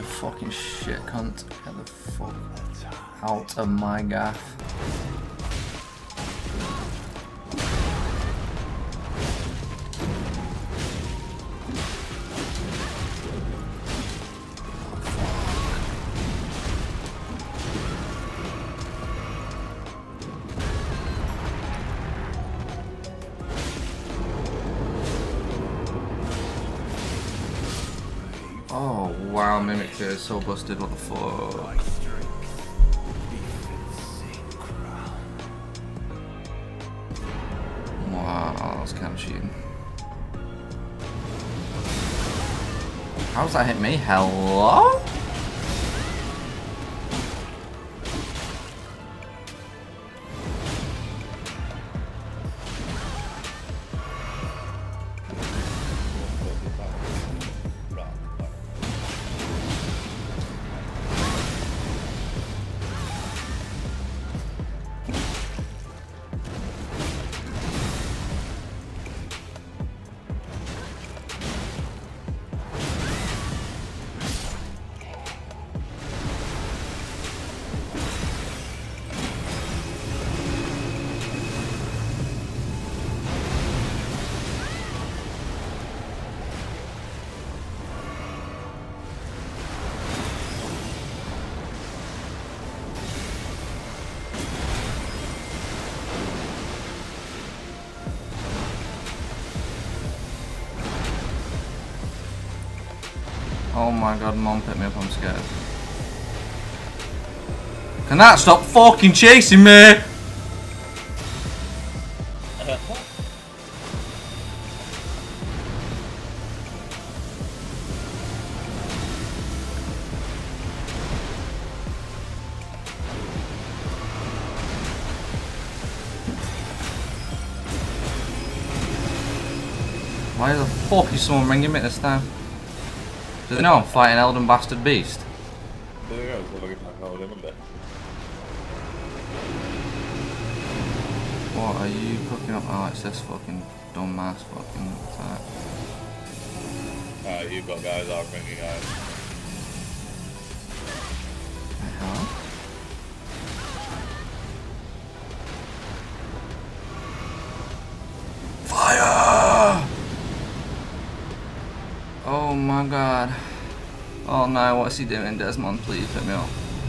a fucking shit cunt. Get the fuck out of my gaff. Oh wow, Mimikyu is so busted, what the fuck? Wow, that was kind of cheating. How does that hit me? Hello? Oh my god, Mom, pick me up, I'm scared. Can that stop fucking chasing me? Why the fuck is someone ringing me this time? Do they know I'm fighting Elden Bastard Beast? There you go, so look at my code in there. What are you cooking up? Oh, it's this fucking dumbass fucking attack. You've got guys out ringing guys. The hell? Fire! Oh my god. Oh no, what's he doing? Desmond, please pick me up.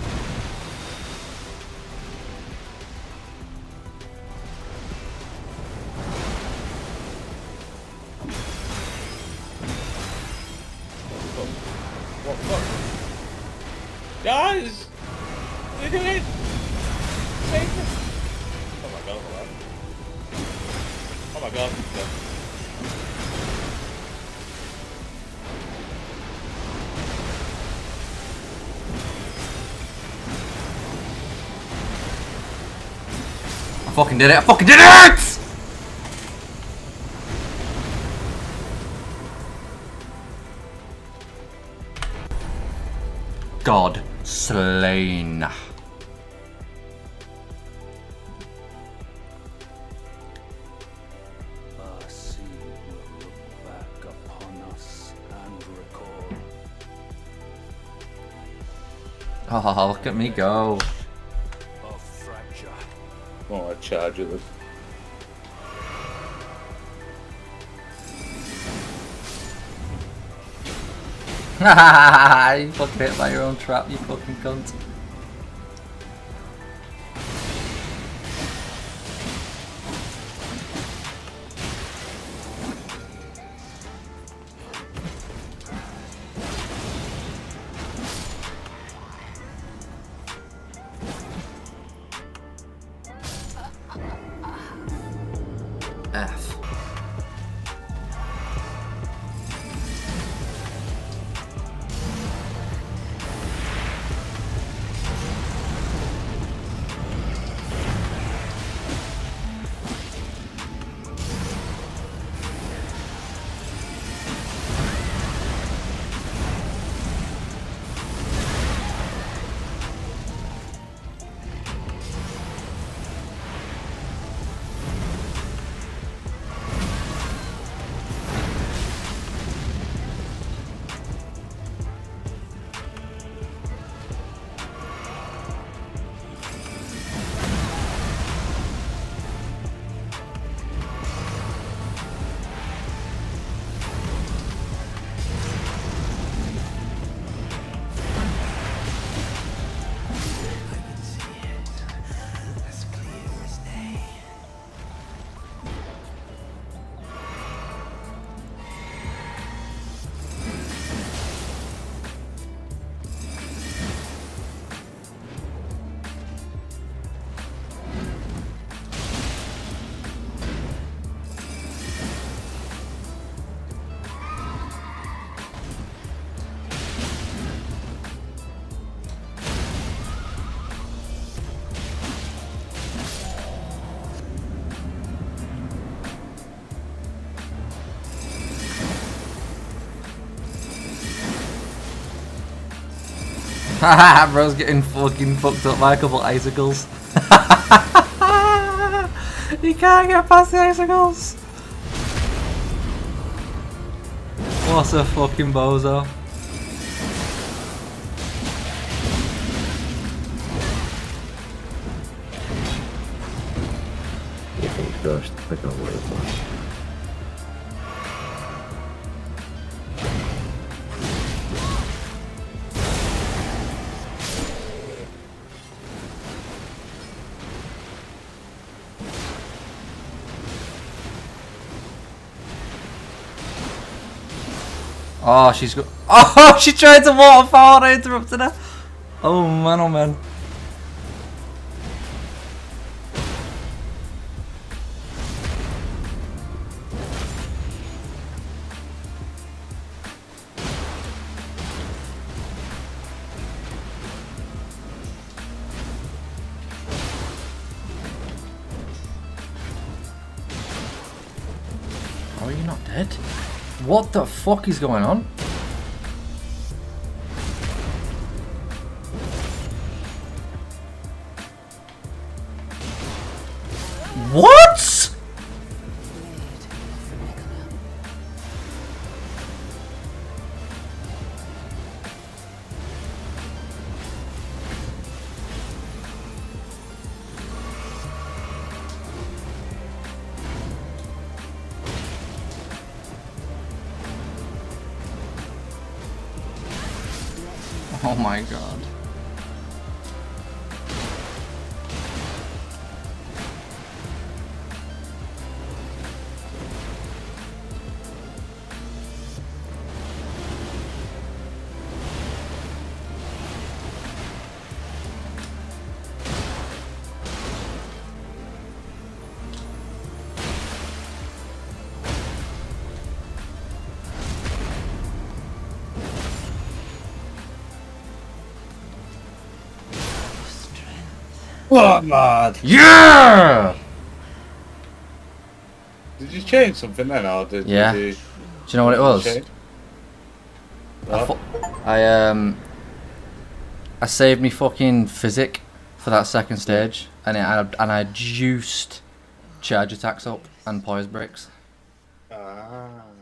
What the fuck? Guys! What are you doing? Save me! Oh my god, oh my god. I fucking did it! I fucking did it! God slain. Oh, look at me go. Oh, I charge it. Hahaha, you fucking hit by your own trap, you fucking cunt. F. Haha, bro's getting fucking fucked up by a couple icicles. He can't get past the icicles. What a fucking bozo. Gosh, I can't wait. Oh, she's got. Oh, she tried to waterfowl and I interrupted her. Oh man, oh man. How are you not dead? What the fuck is going on? What? Oh my god. What, man? Yeah! Did you change something then, or did Yeah. you? Do you know what it was? Change? What? I saved me fucking physic for that second stage, and I juiced charge attacks up and poise breaks. Ah.